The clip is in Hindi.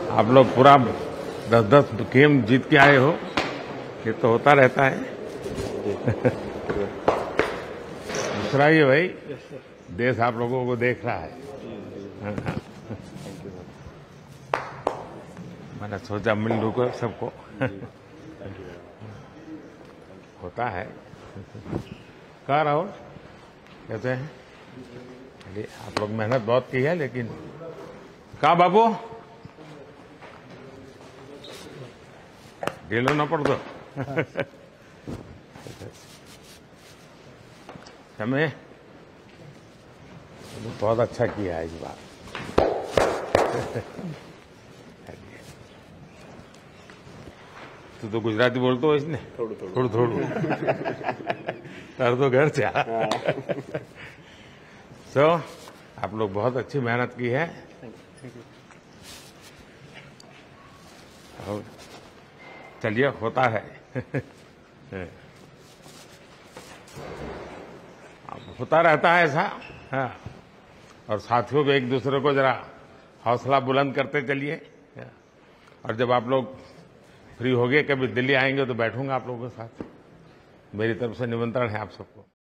आप लोग पूरा 10-10 गेम जीत के आए हो, ये तो होता रहता है। दूसरा ये भाई, देश आप लोगों को देख रहा है। मैंने सोचा मिल लूँ को सबको। होता है। कहाँ राहुल, कहते हैं चलिए, आप लोग मेहनत बहुत की है, लेकिन कहाँ बाबू ढीलो ना पड़ दो। हमें बहुत अच्छा किया है इस बार। तो गुजराती बोलते हो इसने? थोड़ू तार तो घर से। सो आप लोग बहुत अच्छी मेहनत की है। और चलिए, होता है। होता रहता है ऐसा। हाँ, और साथियों को एक दूसरे को जरा हौसला बुलंद करते चलिए। और जब आप लोग फ्री हो गए, कभी दिल्ली आएंगे तो बैठूंगा आप लोगों के साथ। मेरी तरफ से निमंत्रण है आप सबको।